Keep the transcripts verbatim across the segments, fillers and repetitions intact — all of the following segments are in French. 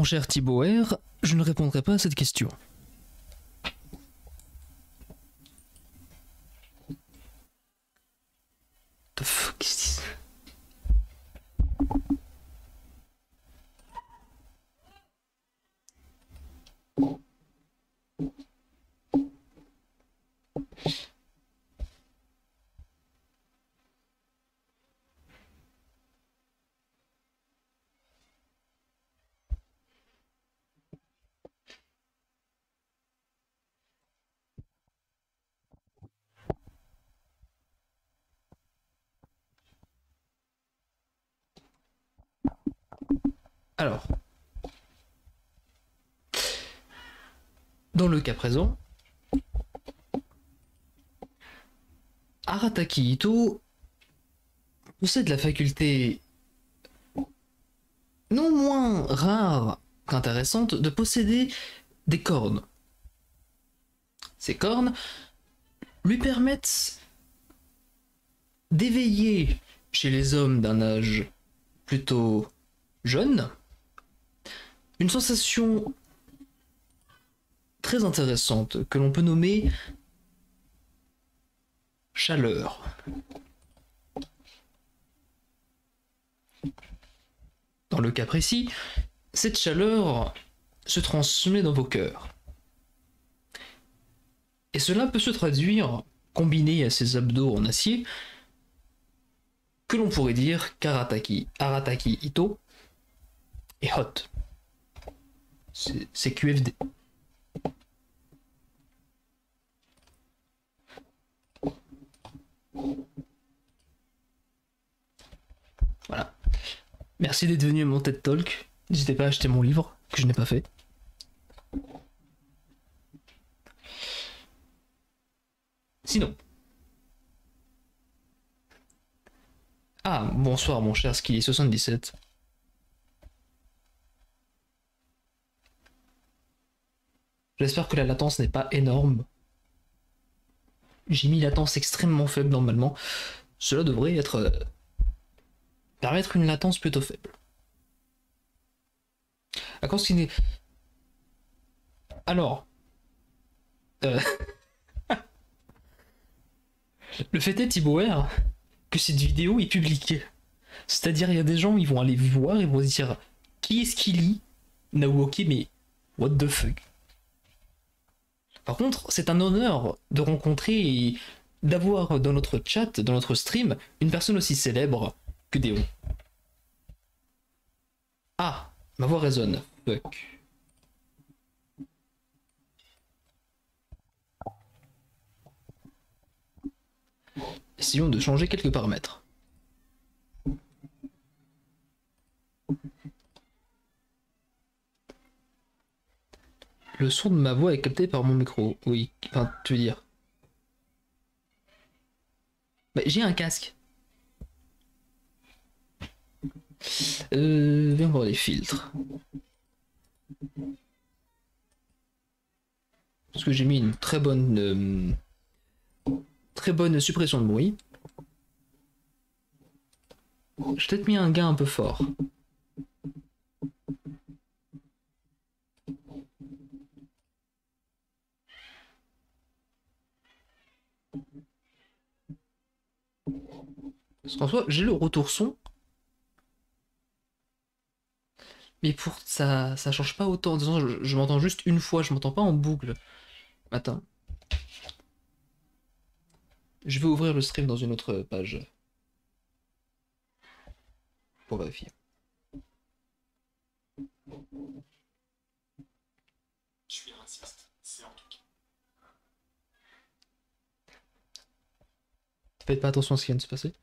mon cher Thibaut R, je ne répondrai pas à cette question. The fuck is this? Alors, dans le cas présent, Arataki Itto possède la faculté non moins rare qu'intéressante de posséder des cornes. Ces cornes lui permettent d'éveiller chez les hommes d'un âge plutôt jeune une sensation très intéressante que l'on peut nommer chaleur. Dans le cas précis, cette chaleur se transmet dans vos cœurs. Et cela peut se traduire, combiné à ces abdos en acier, que l'on pourrait dire qu'Arataki Arataki Itto est hot. C'est Q F D. Voilà. Merci d'être venu à mon TED Talk. N'hésitez pas à acheter mon livre, que je n'ai pas fait. Sinon. Ah, bonsoir mon cher Ski soixante-dix-sept. J'espère que la latence n'est pas énorme. J'ai mis latence extrêmement faible normalement. Cela devrait être... Euh, permettre une latence plutôt faible. À ce qui n'est... Alors... Euh... Le fait est, Thibaut R, que cette vidéo est publiée. C'est-à-dire, il y a des gens, ils vont aller voir, ils vont se dire qui est-ce qui lit Naoki, mais what the fuck. Par contre, c'est un honneur de rencontrer et d'avoir dans notre chat, dans notre stream, une personne aussi célèbre que Déon. Ah, ma voix résonne. Fuck. Essayons de changer quelques paramètres. Le son de ma voix est capté par mon micro. Oui, enfin, tu veux dire. Bah, j'ai un casque. Euh, viens voir les filtres. Parce que j'ai mis une très bonne... Euh, très bonne suppression de bruit. J'ai peut-être mis un gain un peu fort. Parce qu'en soi, j'ai le retour son. Mais pour ça, ça change pas autant. Disons, je, je m'entends juste une fois, je m'entends pas en boucle. Attends. Je vais ouvrir le stream dans une autre page. Pour vérifier. Je suis raciste, c'est en tout cas. Faites pas attention à ce qui vient de se passer.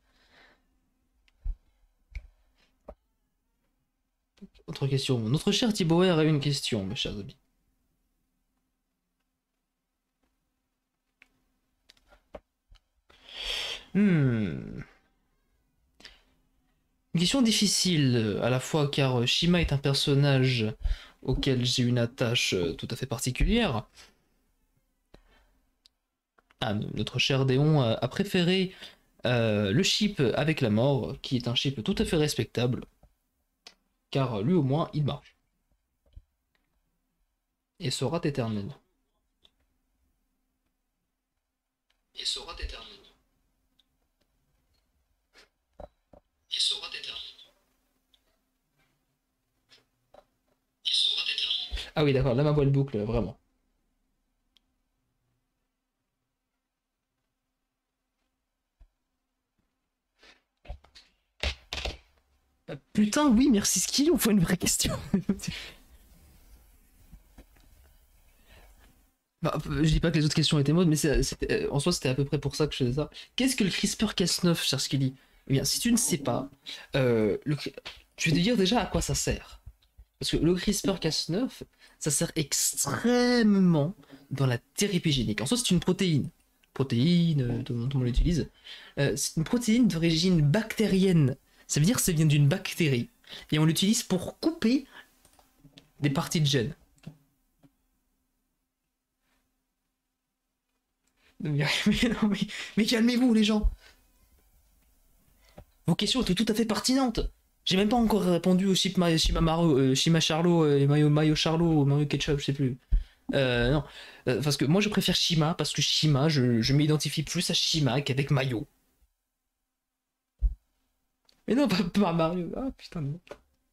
Autre question. Notre cher Thibaut R a une question, mes chers amis. Hmm. Une question difficile, à la fois car Shima est un personnage auquel j'ai une attache tout à fait particulière. Ah, notre cher Déon a préféré euh, le ship avec la mort, qui est un ship tout à fait respectable, car lui au moins il marche. Et sera éternel. Et sera éternel. Et sera éternel. Et sera éternel. Ah oui, d'accord, là ma voix elle boucle, vraiment. Bah, putain, oui, merci Ski, on fait une vraie question. Bah, je dis pas que les autres questions étaient maudes, mais c'est- c'était- en soi c'était à peu près pour ça que je faisais ça. Qu'est-ce que le CRISPR Cas neuf, cher Skilly? Eh bien, si tu ne sais pas, euh, le cri- je vais te dire déjà à quoi ça sert. Parce que le CRISPR Cas neuf, ça sert extrêmement dans la thérapie génique. En soi, c'est une protéine. Protéine, euh, tout le monde tout le monde l'utilise. Euh, c'est une protéine d'origine bactérienne. Ça veut dire que ça vient d'une bactérie. Et on l'utilise pour couper des parties de gènes. Mais, mais non, mais, mais calmez-vous, les gens. Vos questions étaient tout à fait pertinentes. J'ai même pas encore répondu au Shima, Shima, Maru, euh, Shima Charlo, euh, et Mayo, Mayo Charlo, ou Mayo Ketchup, je sais plus. Euh, non. Euh, parce que moi je préfère Shima, parce que Shima, je, je m'identifie plus à Shima qu'avec Mayo. Mais non, pas, pas Mario. Ah putain, non.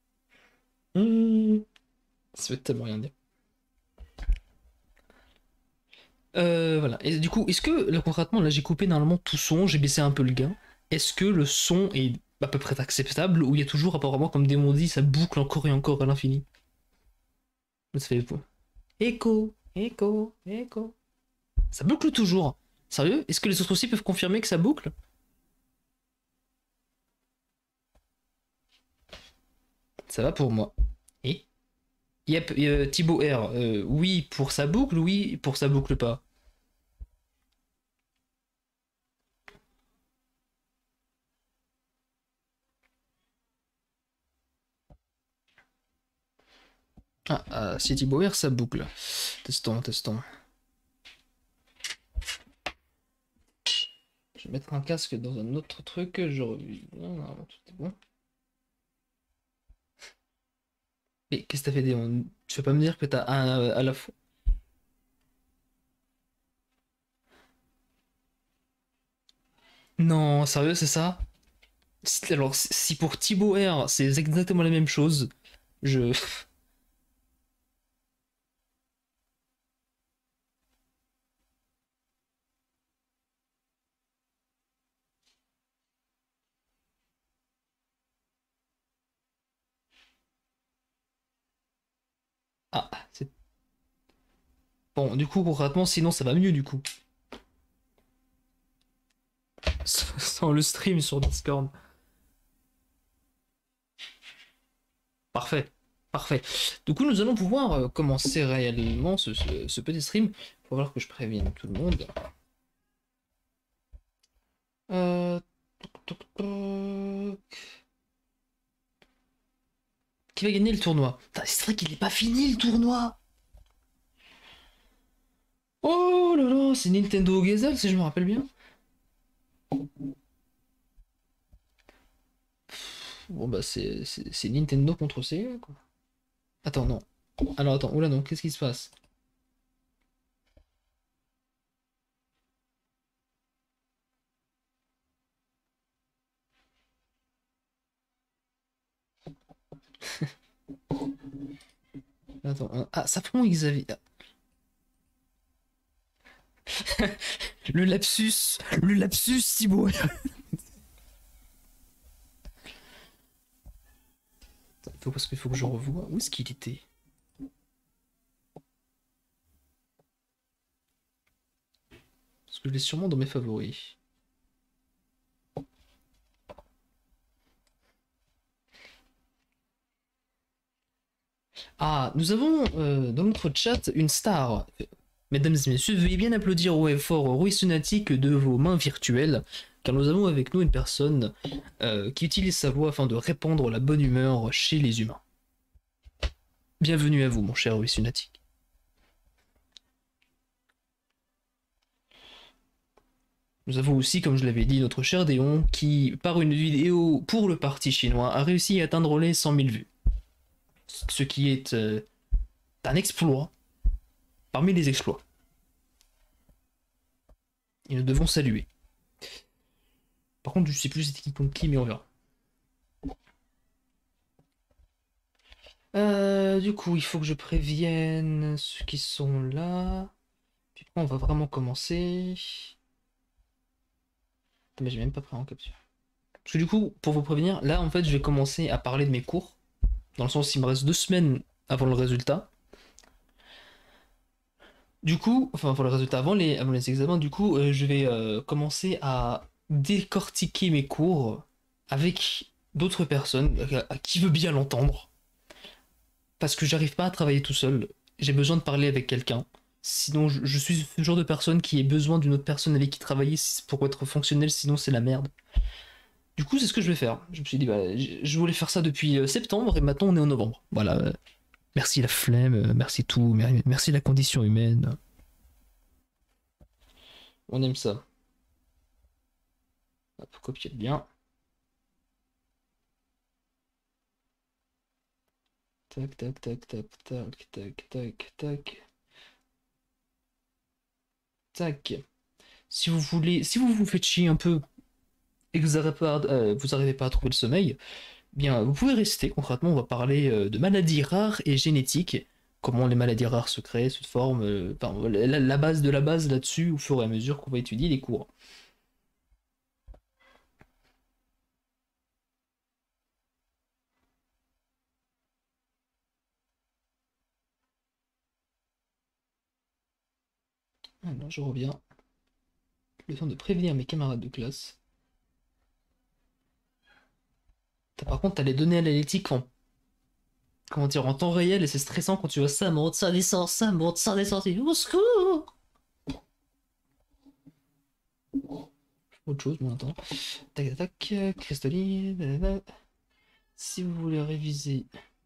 Mmh. Ça veut tellement rien dire. Euh, voilà. Et du coup, est-ce que, là concrètement, là j'ai coupé normalement tout son, j'ai baissé un peu le gain. Est-ce que le son est à peu près acceptable ou il y a toujours apparemment, comme Démon dit, ça boucle encore et encore à l'infini? Ça fait écho, écho, écho. Ça boucle toujours. Sérieux? Est-ce que les autres aussi peuvent confirmer que ça boucle? Ça va pour moi. Et Yep, euh, Thibaut R. euh, oui pour sa boucle, oui pour sa boucle pas. Ah, ah si Thibaut R, ça boucle. Testons, testons. Je vais mettre un casque dans un autre truc. Je revis. Non, non, tout est bon. Mais qu'est-ce que t'as fait, Démon? Tu vas pas me dire que t'as un à la fois. Non, sérieux, c'est ça? Si- Alors, si pour Thibaut R, c'est exactement la même chose, je. Ah, c'est. Bon, du coup, concrètement, sinon ça va mieux, du coup. Sans le stream sur Discord. Parfait, parfait. Du coup, nous allons pouvoir euh, commencer réellement ce, ce- ce petit stream. Il faut voir que je prévienne tout le monde. Euh, toc, toc, toc. Qui va gagner le tournoi? Putain, c'est vrai qu'il n'est pas fini le tournoi. Oh là là, c'est Nintendo Gezel si je me rappelle bien. Bon bah c'est c'est- c'est Nintendo contre Sega quoi. Attends, non. Alors attends, oula non, qu'est-ce qui se passe? Attends, hein. Ah, ça prend Xavier. Le lapsus, le lapsus, Thibaut. Il faut parce qu'il faut que je revoie. Où est-ce qu'il était? Parce que je l'ai sûrement dans mes favoris. Ah, nous avons euh, dans notre chat une star. Mesdames et messieurs, veuillez bien applaudir au effort Rui Sunatic de vos mains virtuelles, car nous avons avec nous une personne euh, qui utilise sa voix afin de répandre la bonne humeur chez les humains. Bienvenue à vous, mon cher Rui Sunatic. Nous avons aussi, comme je l'avais dit, notre cher Déon, qui, par une vidéo pour le parti chinois, a réussi à atteindre les cent mille vues. Ce qui est euh, un exploit. parmi les exploits. Et nous devons saluer. Par contre, je sais plus c'était qui contre qui, mais on verra. Euh, du coup, il faut que je prévienne ceux qui sont là. Puis après, on va vraiment commencer. Mais j'ai même pas pris en capture. Parce que du coup, pour vous prévenir, là, en fait, je vais commencer à parler de mes cours. Dans le sens, il me reste deux semaines avant le résultat. Du coup, enfin, pour le résultat avant les, avant les examens, du coup, euh, je vais euh, commencer à décortiquer mes cours avec d'autres personnes, à, à qui veut bien l'entendre. Parce que j'arrive pas à travailler tout seul. J'ai besoin de parler avec quelqu'un. Sinon, je, je suis ce genre de personne qui a besoin d'une autre personne avec qui travailler pour être fonctionnel, sinon c'est la merde. Du coup, c'est ce que je vais faire. Je me suis dit, bah, je je voulais faire ça depuis euh, septembre et maintenant on est en novembre. Voilà. euh, Merci la flemme, euh, merci tout, mer- merci la condition humaine. On aime ça. Hop, copier bien. Tac, tac, tac, tac, tac, tac, tac, tac. Tac. Si vous voulez, si vous vous faites chier un peu et que vous n'arrivez pas, euh, vous arrivez pas à trouver le sommeil, bien, vous pouvez rester. Concrètement, on va parler euh, de maladies rares et génétiques. Comment les maladies rares se créent, se forment, euh, enfin, la, la base de la base là-dessus, au fur et à mesure qu'on va étudier les cours. Alors, je reviens. Le temps de prévenir mes camarades de classe. T'as- Par contre, t'as les données analytiques en, comment dire, en temps réel et c'est stressant quand tu vois ça monte, ça descend, ça monte, ça descend, c'est au secours! Autre chose, bon, attends. Tac, tac, tac, cristalline. Blablabla. Si vous voulez réviser.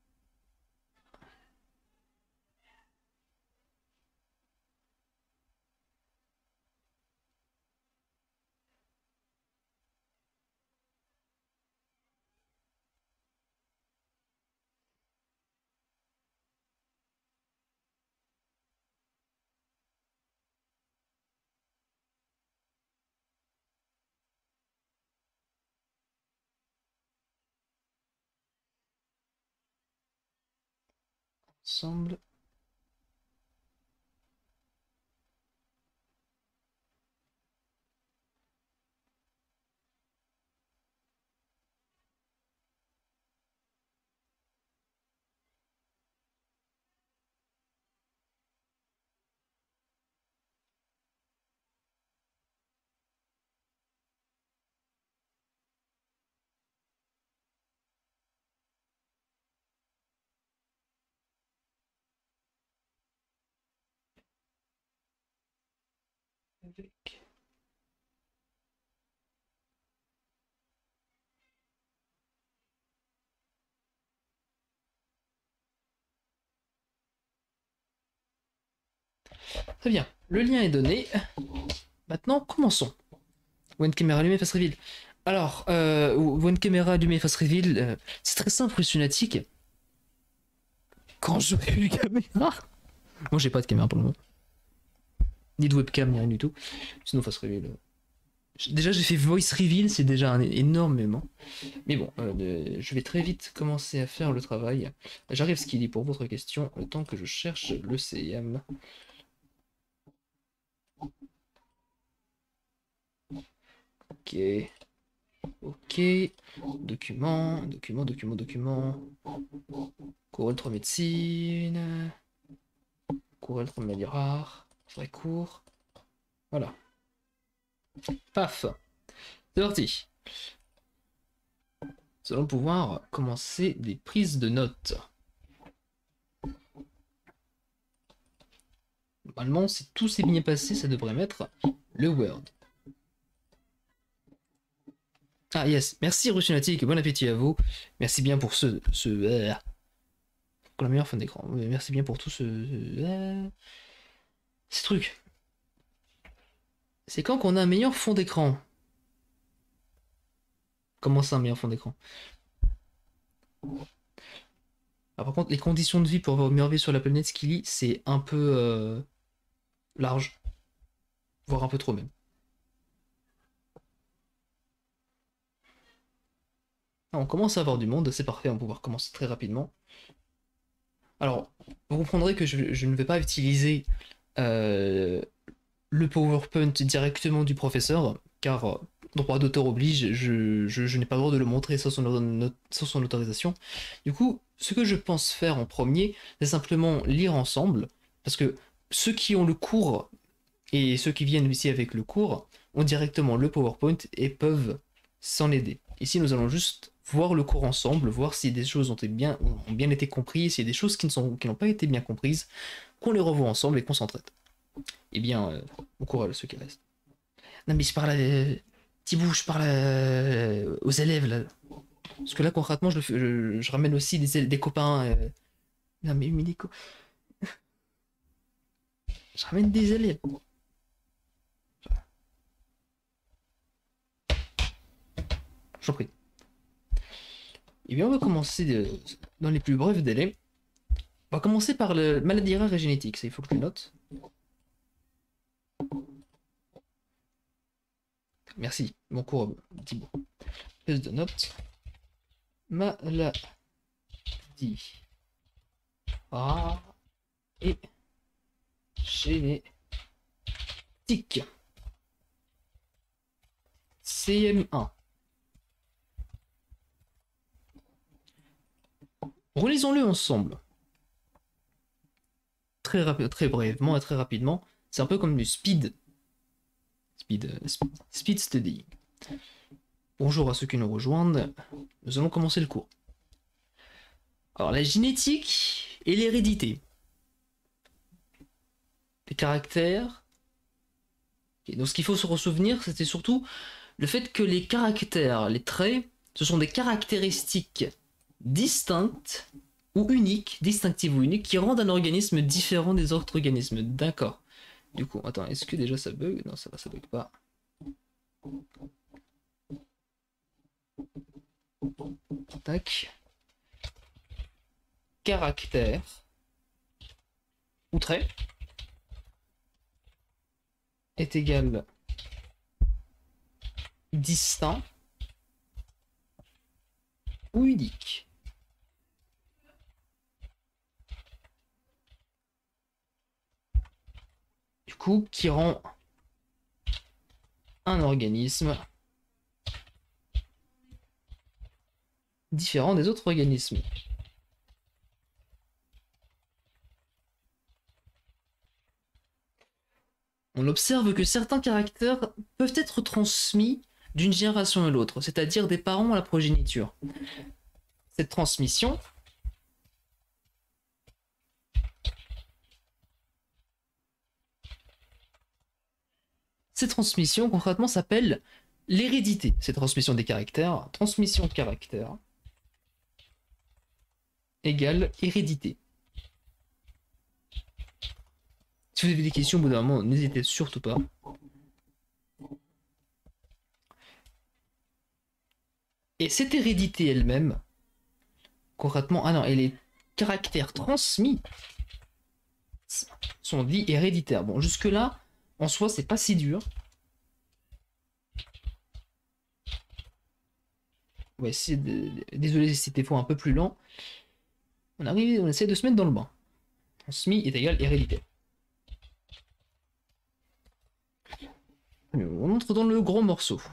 Ensemble. Avec. Très bien. Le lien est donné. Maintenant, commençons. One caméra allumée, face reveal. Alors, euh, One caméra allumée, face reveal, euh, c'est très simple, Lunatic. Quand j'aurai une caméra. Moi, j'ai pas de caméra pour le moment. Ni de webcam, ni rien du tout. Sinon, face reveal. euh, Déjà, j'ai fait voice reveal, c'est déjà un énormément. Mais bon, euh, je vais très vite commencer à faire le travail. J'arrive, ce qu'il dit pour votre question, le temps que je cherche le C M. Ok. Ok. Document, document, document, document. Cours L trois médecine. Cours L trois maladie rare. Vrai cours. Voilà. Paf. C'est parti. Nous allons pouvoir commencer des prises de notes. Normalement, si tout s'est bien passé, ça devrait mettre le Word. Ah yes, merci Rushinatic, bon appétit à vous. Merci bien pour ce... ce euh, pour la meilleure fin d'écran. Merci bien pour tout ce... Euh, ces trucs. C'est quand qu'on a un meilleur fond d'écran? Comment ça, un meilleur fond d'écran? Ah, par contre, les conditions de vie pour avoir une meilleure vie sur la planète Skilly, c'est un peu... Euh, large, voire un peu trop même. Ah, on commence à avoir du monde, c'est parfait, on va pouvoir commencer très rapidement. Alors, vous comprendrez que je, je ne vais pas utiliser euh, le PowerPoint directement du professeur, car euh, droit d'auteur oblige, je, je, je n'ai pas le droit de le montrer sans son, sans son autorisation. Du coup, ce que je pense faire en premier, c'est simplement lire ensemble, parce que ceux qui ont le cours et ceux qui viennent ici avec le cours ont directement le PowerPoint et peuvent s'en aider. Ici, nous allons juste voir le cours ensemble, voir si des choses ont, été bien, ont bien été comprises, s'il y a des choses qui ne sont, qui n'ont pas été bien comprises, qu'on les revoit ensemble et qu'on s'entraide. Eh bien, euh, bon courage à ceux qui restent. Non mais je parle à... Thibaut, je parle à... aux élèves là. Parce que là concrètement je, je, je ramène aussi des, des copains. Euh... Non mais Milico. Je ramène des élèves. J'en prie. Eh bien on va commencer de... dans les plus brefs délais. On va commencer par le maladie rare et génétique, ça il faut que je le note. Merci, mon cours Thibaut. Prise de notes. Maladie rare et génétique. C M un. Relisons-le ensemble. Très, rapide, très brièvement et très rapidement. C'est un peu comme du speed. Speed, euh, speed study. Bonjour à ceux qui nous rejoignent. Nous allons commencer le cours. Alors, la génétique et l'hérédité. Les caractères. Et donc, ce qu'il faut se ressouvenir, c'était surtout le fait que les caractères, les traits, ce sont des caractéristiques distinctes ou uniques, distinctives ou uniques, qui rendent un organisme différent des autres organismes. D'accord. Du coup, attends, est-ce que déjà ça bug? Non, ça va, ça bug pas. Tac. Caractère ou trait est égal distinct ou unique. Du coup, qui rend un organisme différent des autres organismes. On observe que certains caractères peuvent être transmis d'une génération à l'autre, c'est-à-dire des parents à la progéniture. Cette transmission Cette transmission, concrètement, s'appelle l'hérédité. Cette transmission des caractères, transmission de caractères, égale hérédité. Si vous avez des questions au bout d'un moment, n'hésitez surtout pas. Et cette hérédité elle-même, concrètement, ah non, et les caractères transmis sont dits héréditaires. Bon, jusque-là, en soi, c'est pas si dur. On va essayer de... Désolé si c'était fois un peu plus lent. On arrive, on essaie de se mettre dans le bain. Transmis est égal héréditaire. On entre dans le gros morceau.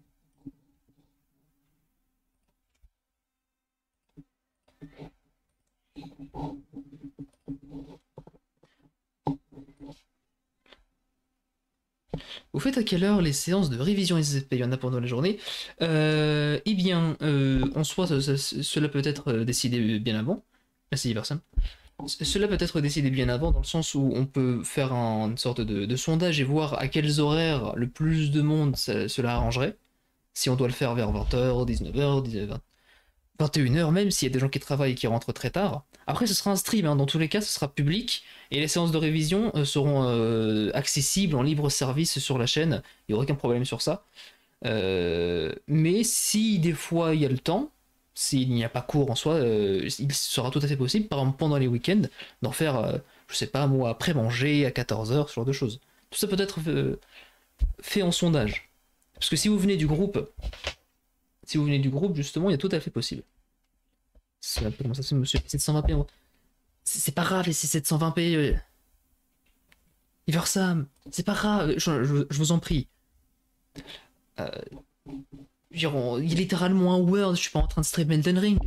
Vous faites à quelle heure les séances de révision S Z P? Il y en a pendant la journée. Euh, eh bien, euh, en soi, ça, ça, cela peut être décidé bien avant. Merci, personne. Cela peut être décidé bien avant, dans le sens où on peut faire un, une sorte de, de sondage et voir à quels horaires le plus de monde ça, cela arrangerait. Si on doit le faire vers vingt heures, dix-neuf heures, vingt et une heures, même s'il y a des gens qui travaillent et qui rentrent très tard. Après, ce sera un stream, hein. Dans tous les cas, ce sera public, et les séances de révision euh, seront euh, accessibles en libre service sur la chaîne, il n'y aura aucun problème sur ça. Euh, mais si des fois il y a le temps, s'il n'y a pas cours en soi, euh, il sera tout à fait possible, par exemple pendant les week-ends, d'en faire euh, je sais pas moi, après manger, à quatorze heures, ce genre de choses. Tout ça peut être euh, fait en sondage. Parce que si vous venez du groupe, si vous venez du groupe, justement, il y a tout à fait possible. C'est un peu comment ça se fait, monsieur sept cent vingt p. C'est pas grave, les sept cent vingt p. Euh... Iversam, c'est pas grave, je, je, je vous en prie. Euh, il y a littéralement un Word, je suis pas en train de stream Elden Ring.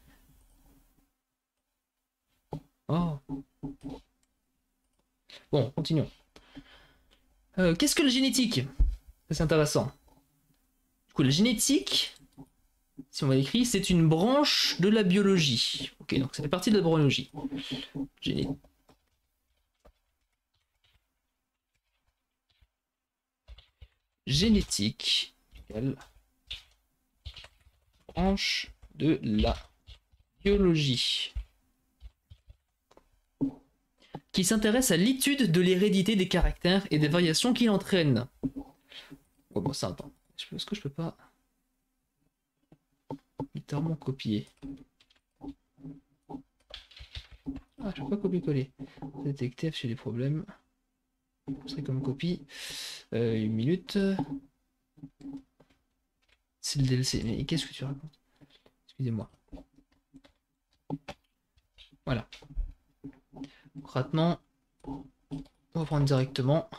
Oh. Bon, continuons. Euh, Qu'est-ce que la génétique? C'est intéressant. Du coup, la génétique, si on va l'écrire, c'est une branche de la biologie. Ok, donc ça fait partie de la biologie. Géné... Génétique égale branche de la biologie qui s'intéresse à l'étude de l'hérédité des caractères et des variations qu'il entraîne. Oh bon, ça attends. Est-ce que je peux pas littéralement copier? Ah, je peux pas copier-coller. Détecter sur les problèmes. Ce serait comme copie. Euh, une minute. C'est le D L C. Mais qu'est-ce que tu racontes? Excusez-moi. Voilà. Concrètement, on va prendre directement.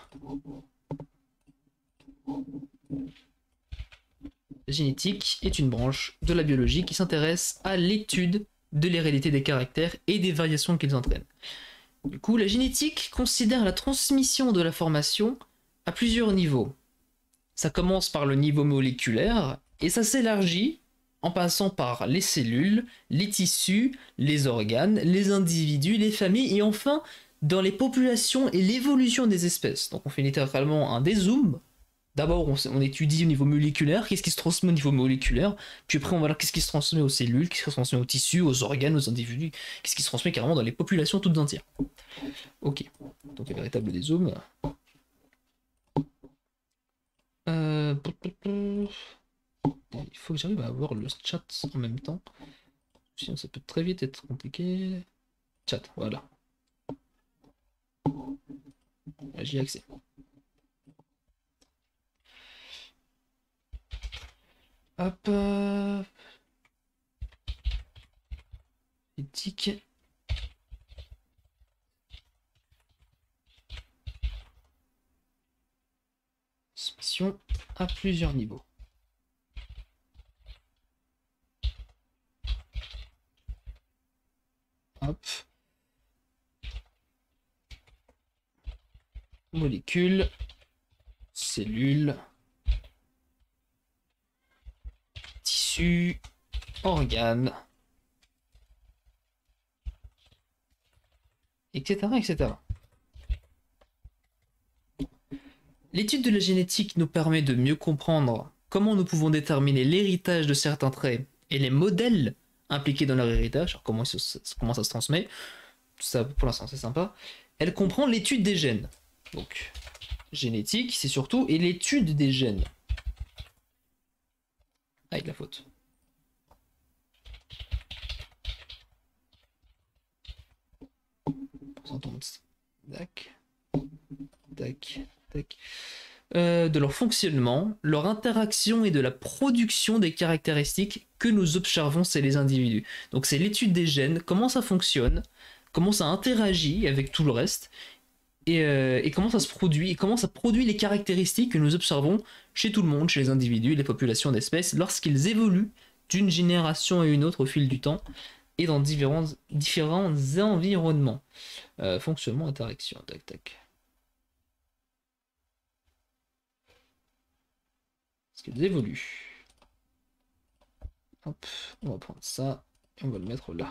La génétique est une branche de la biologie qui s'intéresse à l'étude de l'hérédité des caractères et des variations qu'ils entraînent. Du coup, la génétique considère la transmission de la formation à plusieurs niveaux. Ça commence par le niveau moléculaire et ça s'élargit en passant par les cellules, les tissus, les organes, les individus, les familles et enfin dans les populations et l'évolution des espèces. Donc on fait littéralement un dézoom. D'abord on, on étudie au niveau moléculaire, qu'est-ce qui se transmet au niveau moléculaire, puis après on va voir qu'est-ce qui se transmet aux cellules, qu'est-ce qui se transmet aux tissus, aux organes, aux individus, qu'est-ce qui se transmet carrément dans les populations toutes entières. Ok, donc un véritable dézoom. Euh... Il faut que j'arrive à avoir le chat en même temps. Sinon ça peut très vite être compliqué. Chat, voilà. J'y ai accès. Hop. Euh... Éthique. Transmission à plusieurs niveaux. Hop. Molécules, cellules, tissus, organes, et cetera, et cetera. L'étude de la génétique nous permet de mieux comprendre comment nous pouvons déterminer l'héritage de certains traits et les modèles impliqués dans leur héritage, alors comment, ça, comment ça se transmet. Ça, pour l'instant, c'est sympa. Elle comprend l'étude des gènes. Donc, génétique, c'est surtout et l'étude des gènes. Avec la faute. Tac, tac, tac. Euh, de leur fonctionnement, leur interaction et de la production des caractéristiques que nous observons chez les individus. Donc c'est l'étude des gènes, comment ça fonctionne, comment ça interagit avec tout le reste, et, euh, et comment ça se produit, et comment ça produit les caractéristiques que nous observons chez tout le monde, chez les individus, les populations d'espèces, lorsqu'ils évoluent d'une génération à une autre au fil du temps, et dans différents, différents environnements. Euh, fonctionnement, interaction, tac tac. Parce qu'ils évoluent. Hop, on va prendre ça, et on va le mettre là.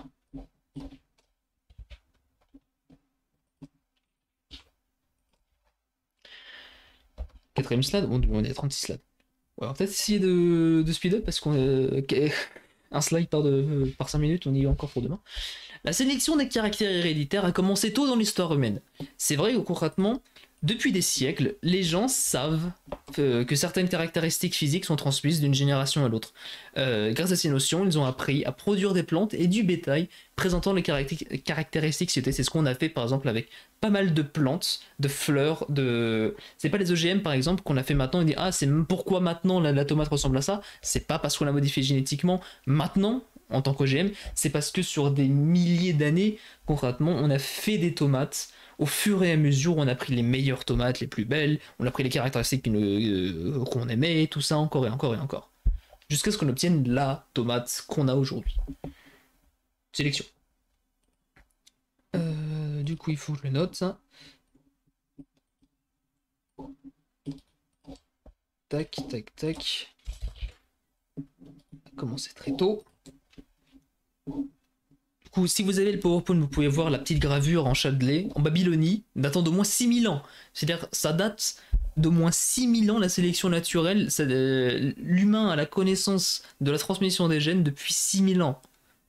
Quatrième slide, bon, on est à trente-six slides. Ouais, on va peut-être essayer de, de speed up parce qu'on euh, un slide par, de, par cinq minutes, on y est encore pour demain. La sélection des caractères héréditaires a commencé tôt dans l'histoire humaine. C'est vrai que concrètement, Depuis des siècles, les gens savent euh, que certaines caractéristiques physiques sont transmises d'une génération à l'autre. Euh, grâce à ces notions, ils ont appris à produire des plantes et du bétail présentant les caracté- caractéristiques citées. C'est ce qu'on a fait par exemple avec pas mal de plantes, de fleurs, de... C'est pas les O G M par exemple qu'on a fait maintenant, on dit ah c'est pourquoi maintenant la, la tomate ressemble à ça, c'est pas parce qu'on l'a modifié génétiquement maintenant en tant qu'O G M, c'est parce que sur des milliers d'années, concrètement, on a fait des tomates. Au fur et à mesure, on a pris les meilleures tomates, les plus belles, on a pris les caractéristiques qu'on euh, qu'on aimait, tout ça encore et encore et encore. Jusqu'à ce qu'on obtienne la tomate qu'on a aujourd'hui. Sélection. Euh, du coup, il faut que je le note, ça. Tac, tac, tac. On a commencé très tôt. Du coup, si vous avez le PowerPoint, vous pouvez voir la petite gravure en Châtelet, en Babylonie, datant d'au moins six mille ans. C'est-à-dire, ça date d'au moins six mille ans, la sélection naturelle. Euh, L'humain a la connaissance de la transmission des gènes depuis six mille ans.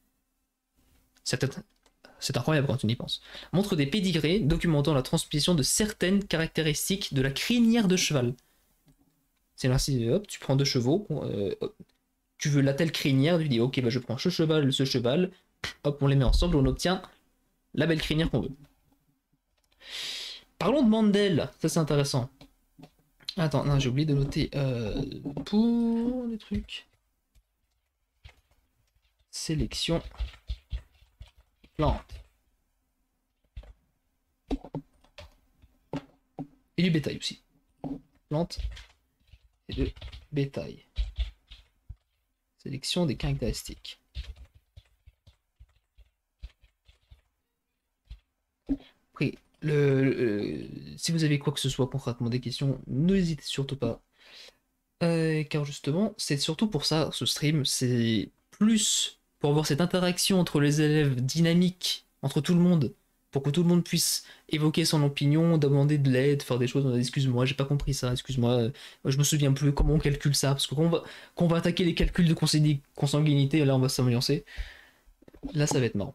C'est incroyable quand on y pense. Montre des pédigrés documentant la transmission de certaines caractéristiques de la crinière de cheval. C'est là, si hop, tu prends deux chevaux, euh, tu veux la telle crinière, tu dis ok, bah je prends ce cheval, ce cheval, hop, on les met ensemble, on obtient la belle crinière qu'on veut. Parlons de Mendel, ça c'est intéressant. Attends, non, j'ai oublié de noter euh, pour les trucs. Sélection. Plante. Et du bétail aussi. Plante et de bétail. Sélection des caractéristiques. Après, le, le, si vous avez quoi que ce soit concrètement des questions, n'hésitez surtout pas. Euh, car justement, c'est surtout pour ça, ce stream, c'est plus pour avoir cette interaction entre les élèves dynamique, entre tout le monde, pour que tout le monde puisse évoquer son opinion, demander de l'aide, faire des choses, excuse-moi, j'ai pas compris ça, excuse-moi, je me souviens plus comment on calcule ça, parce que quand on va, quand on va attaquer les calculs de consanguinité, là on va s'ambiancer. Là ça va être marrant.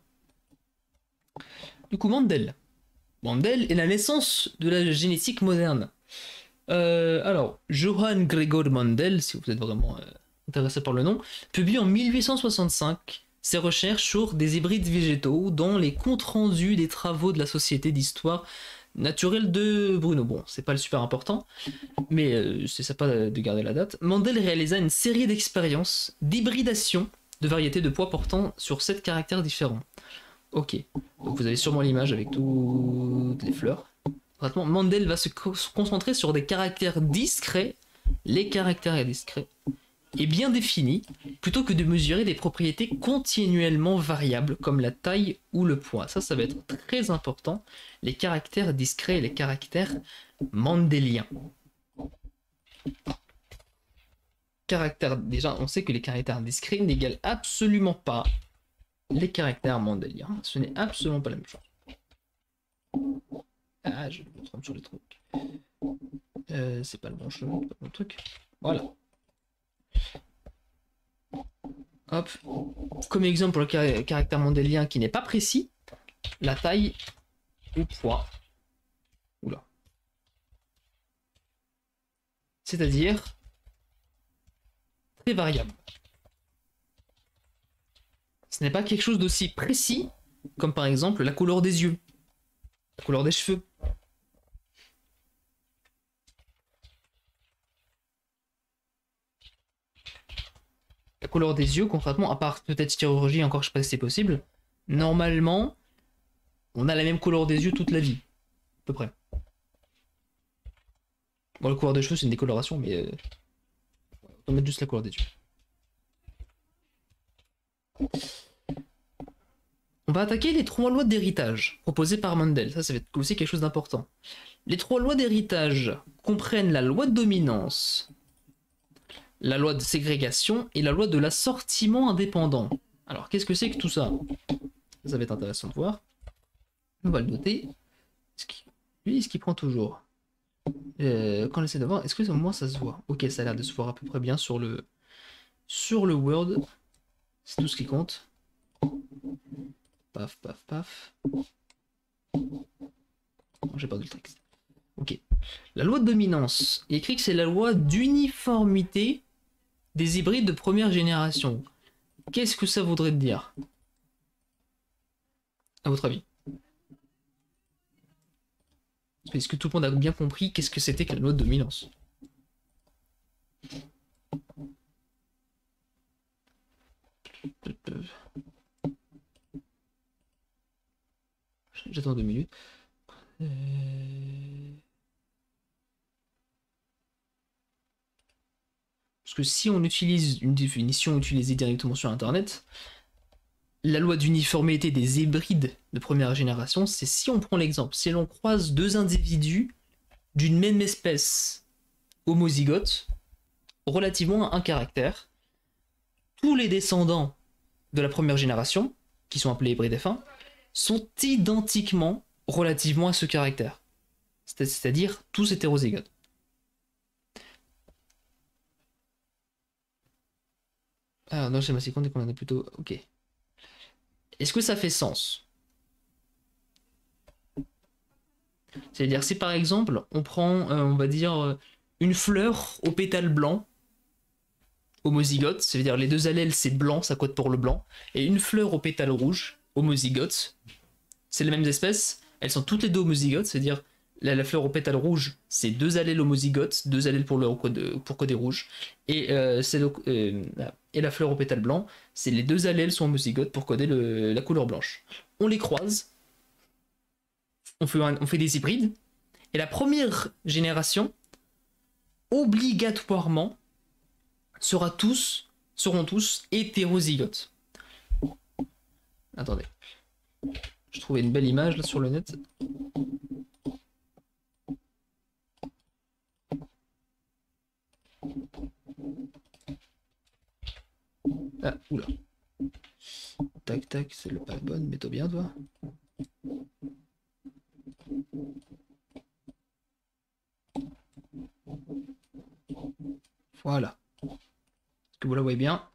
Du coup, Mendel. Mendel est la naissance de la génétique moderne. Euh, alors, Johann Gregor Mendel, si vous êtes vraiment euh, intéressé par le nom, publie en mille huit cent soixante-cinq ses recherches sur des hybrides végétaux dans les comptes rendus des travaux de la Société d'histoire naturelle de Brno. Bon, c'est pas le super important, mais euh, c'est sympa de garder la date. Mendel réalisa une série d'expériences d'hybridation de variétés de pois portant sur sept caractères différents. Ok, donc vous avez sûrement l'image avec toutes les fleurs. Mendel va se concentrer sur des caractères discrets, les caractères discrets, et bien définis, plutôt que de mesurer des propriétés continuellement variables comme la taille ou le poids. Ça, ça va être très important, les caractères discrets et les caractères mendéliens. Caractères, déjà, on sait que les caractères discrets n'égalent absolument pas les caractères mendéliens. Ce n'est absolument pas la même chose. Ah, je me trompe sur les trucs. Euh, c'est pas le bon chemin, pas le bon truc. Voilà. Hop. Comme exemple pour le car caractère mendélien qui n'est pas précis, la taille ou poids. Oula. C'est-à-dire très variable. Ce n'est pas quelque chose d'aussi précis comme par exemple la couleur des yeux, la couleur des cheveux. La couleur des yeux, concrètement, à part peut-être chirurgie, encore je sais pas si c'est possible, normalement, on a la même couleur des yeux toute la vie, à peu près. Bon, la couleur des cheveux, c'est une décoloration, mais euh, on va mettre juste la couleur des yeux. On va attaquer les trois lois d'héritage proposées par Mendel. Ça, ça va être aussi quelque chose d'important. Les trois lois d'héritage comprennent la loi de dominance, la loi de ségrégation et la loi de l'assortiment indépendant. Alors, qu'est-ce que c'est que tout ça? Ça va être intéressant de voir. On va le noter. Est-ce qu'il... Lui, est-ce qu'il prend toujours euh, Quand on essaie de voir, est-ce que au moins ça se voit? Ok, ça a l'air de se voir à peu près bien sur le sur le Word. C'est tout ce qui compte. Paf, paf, paf. J'ai perdu le texte. Ok. La loi de dominance. Il est écrit que c'est la loi d'uniformité des hybrides de première génération. Qu'est-ce que ça voudrait dire, à votre avis? Est-ce que tout le monde a bien compris qu'est-ce que c'était que la loi de dominance? J'attends deux minutes. Euh... Parce que si on utilise une définition utilisée directement sur Internet, la loi d'uniformité des hybrides de première génération, c'est si on prend l'exemple, si l'on croise deux individus d'une même espèce homozygote, relativement à un caractère, tous les descendants de la première génération, qui sont appelés hybrides F un, sont identiquement relativement à ce caractère. C'est-à-dire tous hétérozygotes. Ah non, c'est ma seconde et qu'on en est plutôt... Ok. Est-ce que ça fait sens? C'est-à-dire si par exemple on prend, euh, on va dire, euh, une fleur au pétale blanc, homozygote, c'est-à-dire les deux allèles c'est blanc, ça code pour le blanc, et une fleur au pétale rouge, homozygote, c'est les mêmes espèces, elles sont toutes les deux homozygotes, c'est-à-dire la, la fleur au pétale rouge c'est deux allèles homozygotes, deux allèles pour, le, code, pour coder rouge, et, euh, le, euh, et la fleur au pétale blanc, c'est les deux allèles sont homozygotes pour coder le, la couleur blanche. On les croise, on fait, un, on fait des hybrides, et la première génération, obligatoirement, sera tous, seront tous hétérozygotes. Attendez. Je trouvais une belle image là sur le net. Ah, oula. Tac, tac, c'est le pas bonne, mets-toi bien, toi. Voilà. Est-ce que vous la voyez bien?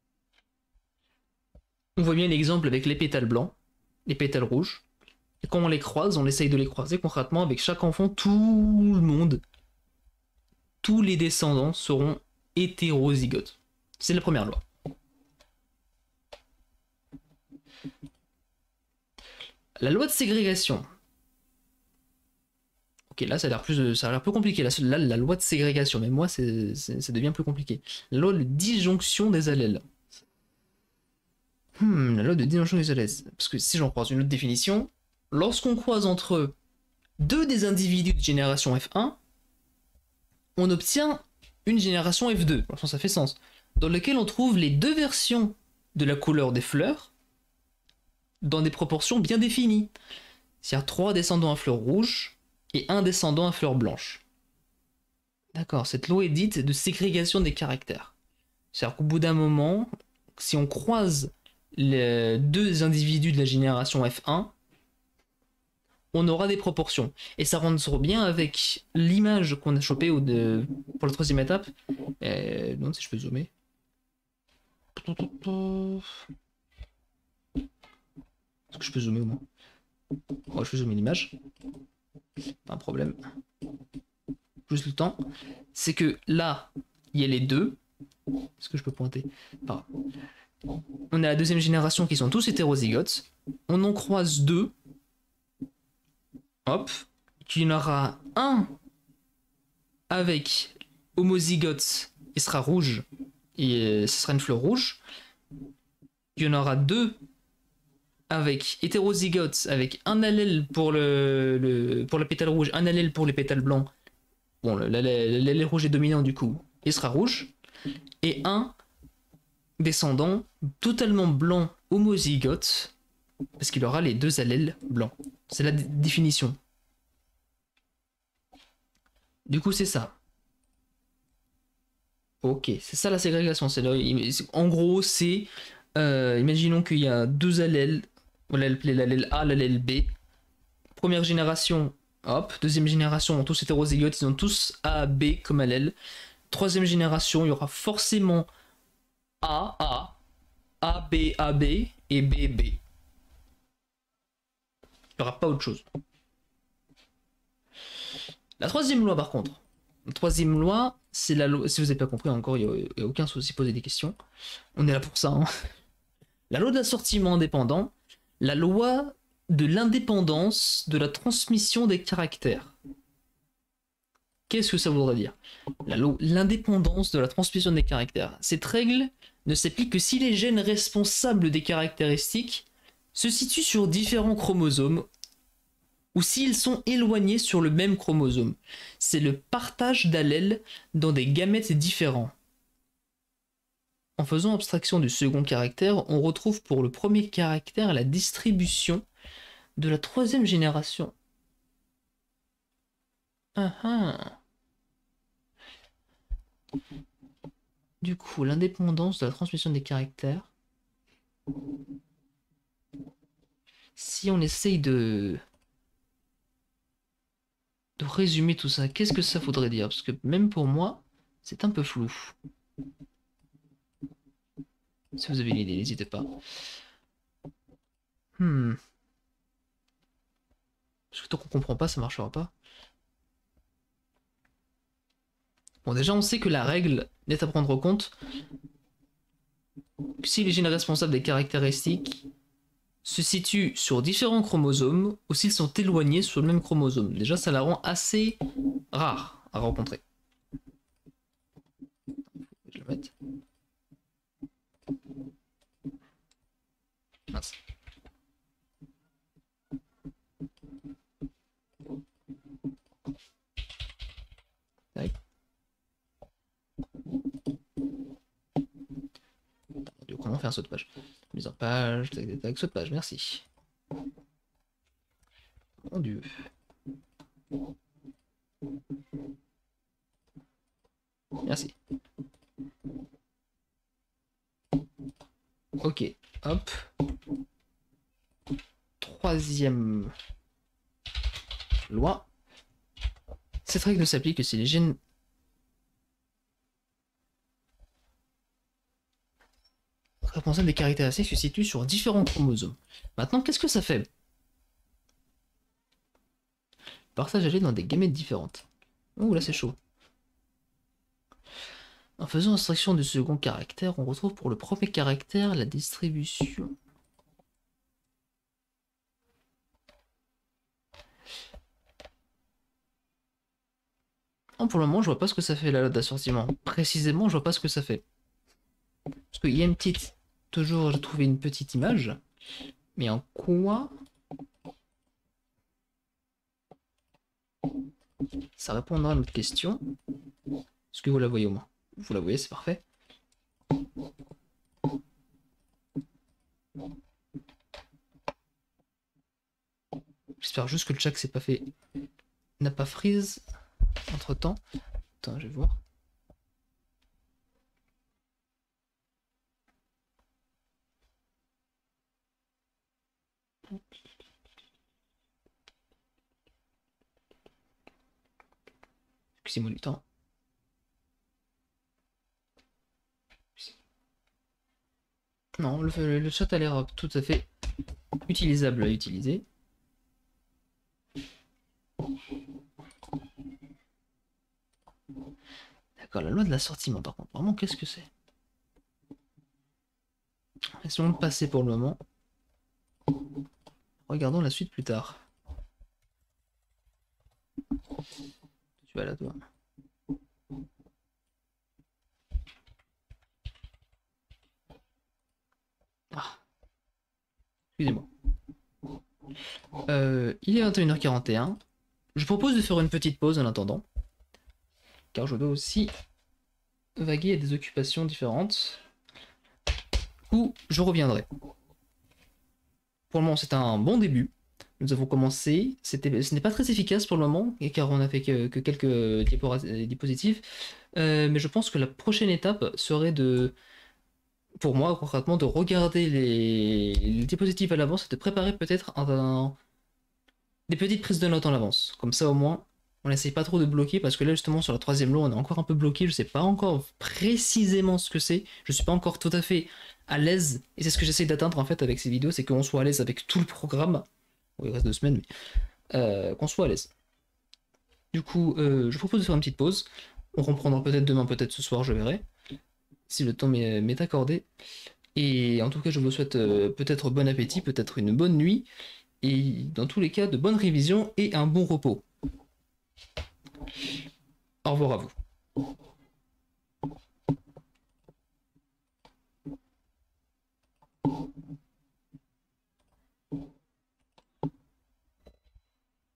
On voit bien l'exemple avec les pétales blancs, les pétales rouges. Et quand on les croise, on essaye de les croiser concrètement avec chaque enfant, tout le monde, tous les descendants seront hétérozygotes. C'est la première loi. La loi de ségrégation. Ok, là ça a l'air plus, ça a l'air plus compliqué. Là, là, la loi de ségrégation, mais moi, c'est, c'est, ça devient plus compliqué. La loi de disjonction des allèles. Hmm, la loi de disjonction des allèles. Parce que si j'en croise une autre définition, lorsqu'on croise entre deux des individus de génération F un, on obtient une génération F deux. Enfin, ça fait sens. Dans lequel on trouve les deux versions de la couleur des fleurs dans des proportions bien définies. C'est-à-dire trois descendants à fleurs rouges et un descendant à fleurs blanches. D'accord, cette loi est dite de ségrégation des caractères. C'est-à-dire qu'au bout d'un moment, si on croise les deux individus de la génération F un, on aura des proportions. Et ça rentre bien avec l'image qu'on a chopée au de... pour la troisième étape. Euh, non, si je peux zoomer. Est-ce que je peux zoomer au moins? Oh, je peux zoomer l'image. Pas un problème. Juste le temps. C'est que là, il y a les deux. Est-ce que je peux pointer? Pardon. On a la deuxième génération qui sont tous hétérozygotes. On en croise deux. Hop. Il y en aura un avec homozygote, il sera rouge. Et ce sera une fleur rouge. Il y en aura deux avec hétérozygote, avec un allèle pour le, le pour la pétale rouge, un allèle pour les pétales blancs. Bon, l'allèle rouge est dominant du coup, il sera rouge. Et un descendant totalement blanc homozygote, parce qu'il aura les deux allèles blancs. C'est la définition. Du coup, c'est ça. Ok, c'est ça la ségrégation. C'est en gros, c'est... Euh, imaginons qu'il y a deux allèles, l'allèle A, l'allèle B. Première génération, hop. Deuxième génération, tous hétérozygotes, ils ont tous A, B comme allèle. Troisième génération, il y aura forcément A, A, A, B, A, B et B, B. Il n'y aura pas autre chose. La troisième loi, par contre. La troisième loi, c'est la loi. Si vous n'avez pas compris encore, il n'y a, a aucun souci, poser des questions. On est là pour ça. Hein. La loi d'assortiment indépendant, la loi de l'indépendance de la transmission des caractères. Qu'est-ce que ça voudrait dire? L'indépendance de la transmission des caractères. Cette règle ne s'applique que si les gènes responsables des caractéristiques se situent sur différents chromosomes ou s'ils sont éloignés sur le même chromosome. C'est le partage d'allèles dans des gamètes différents. En faisant abstraction du second caractère, on retrouve pour le premier caractère la distribution de la troisième génération. Ah ah. Du coup, l'indépendance de la transmission des caractères. Si on essaye de... de résumer tout ça, qu'est-ce que ça voudrait dire? Parce que même pour moi, c'est un peu flou. Si vous avez une idée, n'hésitez pas. Hmm. Parce que tant qu'on comprend pas, ça marchera pas. Bon, déjà, on sait que la règle n'est à prendre en compte que si les gènes responsables des caractéristiques se situent sur différents chromosomes ou s'ils sont éloignés sur le même chromosome. Déjà, ça la rend assez rare à rencontrer. Je vais le mettre. Mince. Tac. Comment faire un saut de page? Mise en page, tac, tac, tac, saut de page, merci. Mon dieu. Merci. Ok, hop. Troisième loi. Cette règle ne s'applique que si les gènes responsables des caractéristiques se situent sur différents chromosomes. Maintenant, qu'est-ce que ça fait? Partage allé dans des gamètes différentes. Oh là c'est chaud. En faisant abstraction du second caractère, on retrouve pour le premier caractère la distribution. Oh, pour le moment, je vois pas ce que ça fait la loi d'assortiment. Précisément, je vois pas ce que ça fait. Parce qu'il y a une petite... Toujours, j'ai trouvé une petite image. Mais en quoi ça répondra à notre question? Est-ce que vous la voyez au moins? Vous la voyez, c'est parfait. J'espère juste que le chat s'est pas fait... n'a pas freeze entre temps. Attends, je vais voir. Excusez-moi du temps. Non, le, le chat a l'air tout à fait utilisable à utiliser. D'accord, la loi de l'assortiment par contre, vraiment qu'est-ce que c'est? Laissons le passer pour le moment. Regardons la suite plus tard. Tu vas là toi. Ah. Excusez-moi. Euh, il est vingt et une heures quarante et un. Je propose de faire une petite pause en attendant. Car je dois aussi vaguer à des occupations différentes. Où je reviendrai. Pour le moment, c'est un bon début. Nous avons commencé. C'était, ce n'est pas très efficace pour le moment, car on a fait que, que quelques diapositives. Euh, mais je pense que la prochaine étape serait de, pour moi concrètement, de regarder les, les diapositives à l'avance et de préparer peut-être un, un, des petites prises de notes en avance. Comme ça, au moins, on n'essaye pas trop de bloquer, parce que là, justement, sur la troisième loi, on est encore un peu bloqué. Je sais pas encore précisément ce que c'est. Je suis pas encore tout à fait à l'aise. Et c'est ce que j'essaie d'atteindre, en fait, avec ces vidéos, c'est qu'on soit à l'aise avec tout le programme. Bon, il reste deux semaines, mais... Euh, qu'on soit à l'aise. Du coup, euh, je propose de faire une petite pause. On reprendra peut-être demain, peut-être ce soir, je verrai. Si le temps m'est m'est accordé. Et en tout cas, je vous souhaite euh, peut-être bon appétit, peut-être une bonne nuit. Et dans tous les cas, de bonnes révisions et un bon repos. Au revoir à vous.